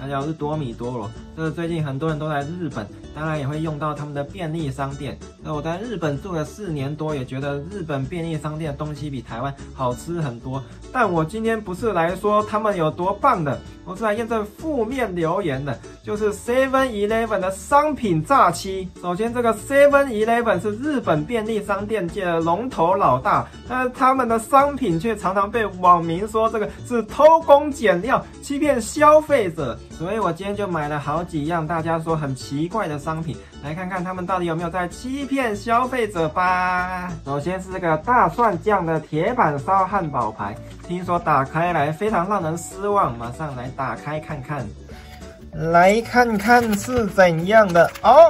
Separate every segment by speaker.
Speaker 1: 它叫多米多罗。这个最近很多人都来日本，当然也会用到他们的便利商店。那我在日本住了4年多，也觉得日本便利商店的东西比台湾好吃很多。但我今天不是来说他们有多棒的，我是来验证负面留言的，就是 7-Eleven 的商品诈欺。首先，这个 7-Eleven 是日本便利商店界的龙头老大，但是他们的商品却常常被网民说这个是偷工减料，欺骗消费者。所以我今天就买了好几样大家说很奇怪的商品，来看看他们到底有没有在欺骗消费者吧。首先是这个大蒜酱的铁板烧汉堡排，听说打开来非常让人失望，马上来打开看看。来看看是怎样的哦，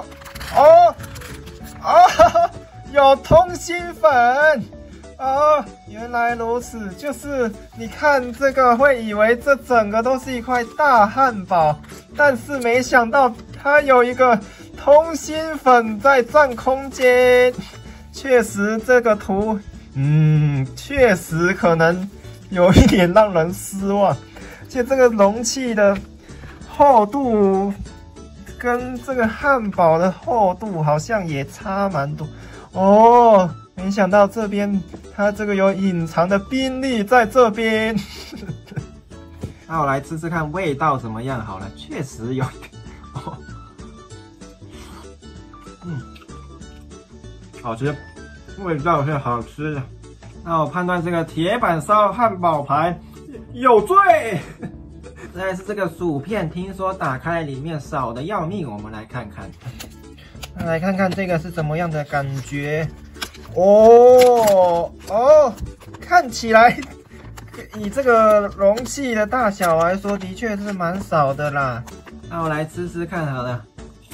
Speaker 1: 有通心粉哦，原来如此，就是你看这个会以为这整个都是一块大汉堡，但是没想到它有一个通心粉在占空间。确实这个图，确实可能有一点让人失望，而且这个容器的厚度跟这个汉堡的厚度好像也差蛮多哦。没想到这边它这个有隐藏的宾利在这边。那我来吃吃看味道怎么样好了，确实有一个好吃，味道是好吃的。那我判断这个铁板烧汉堡排有罪。再来是这个薯片，听说打开里面少的要命，我们来看看。来看看这个是怎么样的感觉。看起来以这个容器的大小来说，的确是蛮少的啦。那我来吃吃看好了。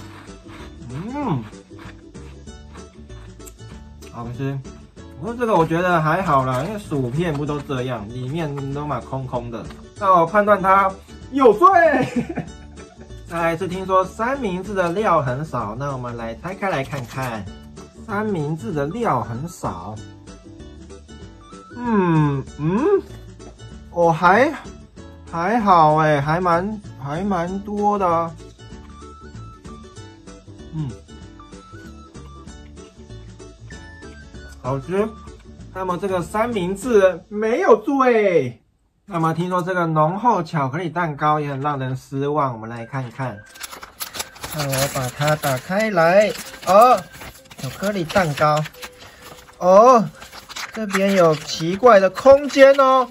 Speaker 1: 好吃。不过这个我觉得还好啦，因为薯片不都这样，里面都蛮空空的。那我判断它有罪。再来是听说三明治的料很少，那我们来拆开来看看。三明治的料很少，还好哎，还蛮多的啊。好吃。那么这个三明治没有罪。那么听说这个浓厚巧克力蛋糕也很让人失望，我们来看看。那我把它打开来，巧克力蛋糕，这边有奇怪的空间哦，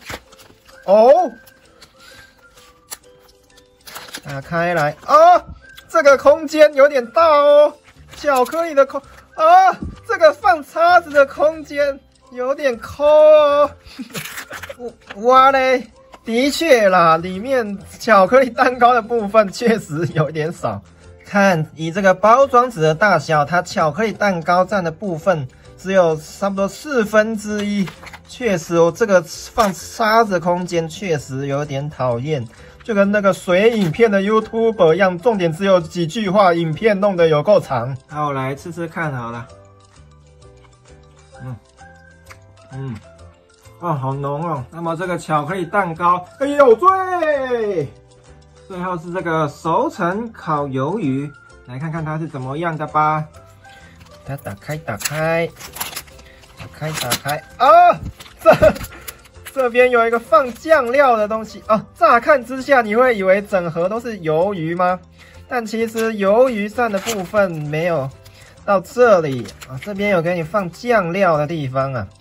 Speaker 1: 打开来，这个空间有点大哦，巧克力的这个放叉子的空间有点抠哦，哇嘞，的确啦，里面巧克力蛋糕的部分确实有点少。看，以这个包装纸的大小，它巧克力蛋糕占的部分只有差不多1/4，确实这个放叉子空间确实有点讨厌，就跟那个水影片的 YouTuber 一样，重点只有几句话，影片弄得有够长。那我来吃吃看好了。好浓哦。那么这个巧克力蛋糕有罪。最后是这个熟成烤鱿鱼，来看看它是怎么样的吧。它打开，这边有一个放酱料的东西乍看之下你会以为整盒都是鱿鱼吗？但其实鱿鱼占的部分没有到这里这边有给你放酱料的地方啊。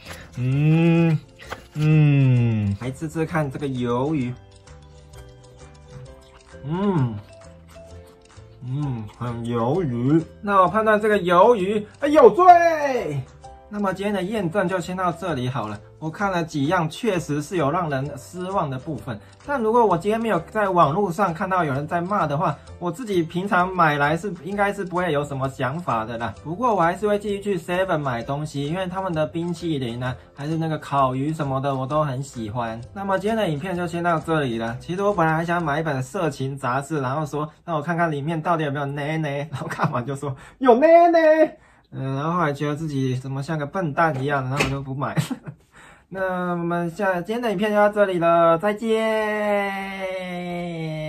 Speaker 1: 来吃吃看这个鱿鱼。很鱿鱼。那我判断这个鱿鱼有罪。那么今天的验证就先到这里好了。我看了几样，确实是有让人失望的部分。但如果我今天没有在网络上看到有人在骂的话，我自己平常买来应该是不会有什么想法的啦。不过我还是会继续去 7 买东西，因为他们的冰淇淋啊，还是那个烤鱼什么的，我都很喜欢。那么今天的影片就先到这里了。其实我本来还想买一本色情杂志，然后说让我看看里面到底有没有奶奶，然后看完就说有奶奶。然后后来觉得自己怎么像个笨蛋一样，然后我就不买了。那我们今天的影片就到这里了，再见。